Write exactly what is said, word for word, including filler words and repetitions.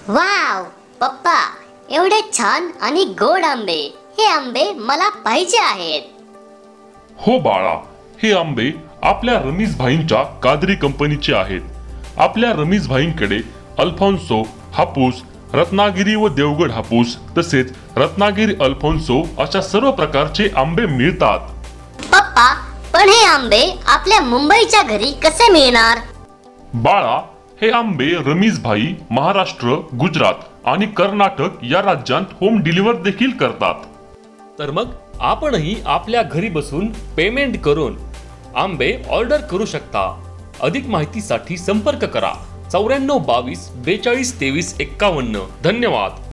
Wow पप्पा, एवढे छान आणि गोड आंबे. हे आंबे मला पाहिजे आहेत. हो बाळा, हे आंबे आपल्या रमीज भाईंच्या कादरी कंपनीचे आहेत. आपल्या रमीज भाईंकडे अल्फॉन्सो हापूस, रत्नागिरी व देवगड हापूस तसेच रत्नागिरी अल्फॉन्सो अशा सर्व प्रकारचे आंबे मिळतात. पप्पा, पण हे आंबे आपल्या मुंबईच्या घरी कसे मिळणार? बाळा, हे आंबे रमीज भाई महाराष्ट्र, गुजरात आणि कर्नाटक या राज्यांत होम डिलिव्हर देखील करतात. तर मग आपणही आपल्या घरी बसून पेमेंट करून आंबे ऑर्डर करू शकता. अधिक माहितीसाठी संपर्क करा चौऱ्याण्णव बावीस बेचाळीस तेवीस एक्कावन्न. धन्यवाद.